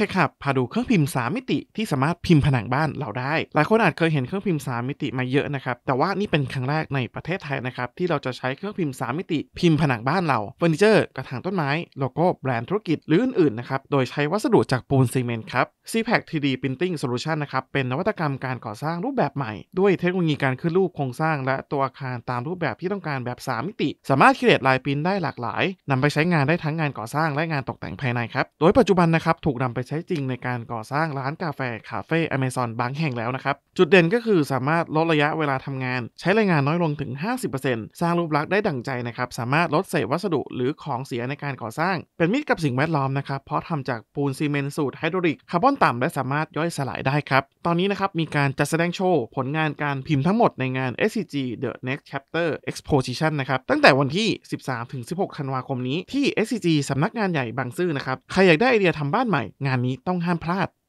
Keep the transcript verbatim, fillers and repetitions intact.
TechHub พาดูเครื่องพิมพ์สามมิติที่สามารถพิมพ์ผนังบ้านเราได้หลายคนอาจเคยเห็นเครื่องพิมพ์สามมิติมาเยอะนะครับแต่ว่านี่เป็นครั้งแรกในประเทศไทยนะครับที่เราจะใช้เครื่องพิมพ์สามมิติพิมพ์ผนังบ้านเราเฟอร์นิเจอร์กระถางต้นไม้โลโก้แบรนด์ธุรกิจหรืออื่นๆนะครับโดยใช้วัสดุจากปูนซีเมนต์ครับ ซี แพค ทรี ดี Printing Solution นะครับเป็นนวัตกรรมการก่อสร้างรูปแบบใหม่ด้วยเทคโนโลยีการขึ้นรูปโครงสร้างและตัวอาคารตามรูปแบบที่ต้องการแบบสามมิติสามารถคิดเลตลายปริ้นได้หลากหลายนำไปใช้งานได้ทั้งงานก่อสร้างและงานตกแต่งภายในครับโดยปัจจุบันนะครับถูกนำไปใช้จริงในการก่อสร้างร้านกาแฟคาเฟ่ Amazon บางแห่งแล้วนะครับจุดเด่นก็คือสามารถลดระยะเวลาทำงานใช้แรงงานน้อยลงถึง ห้าสิบเปอร์เซ็นต์ สร้างรูปลักษณ์ได้ดั่งใจนะครับสามารถลดเศษวัสดุหรือของเสียในการก่อสร้างเป็นมิตรกับสิ่งแวดล้อมนะครับเพราะทำจากปูนซีเมนต์สูตรไฮดรอลิกคาร์บอนต่ำและสามารถย่อยสลายได้ครับตอนนี้นะครับมีการจัดแสดงโชว์ผลงานการพิมพ์ทั้งหมดในงาน เอส ซี จี The Next Chapter Exposition นะครับตั้งแต่วันที่ สิบสามถึงสิบหก ธันวาคมนี้ที่ เอส ซี จี สำนักงานใหญ่บางซื่อนะครับใครอยากได้ไอเดียทำบ้านใหม่งานนี้ต้องห้ามพลาด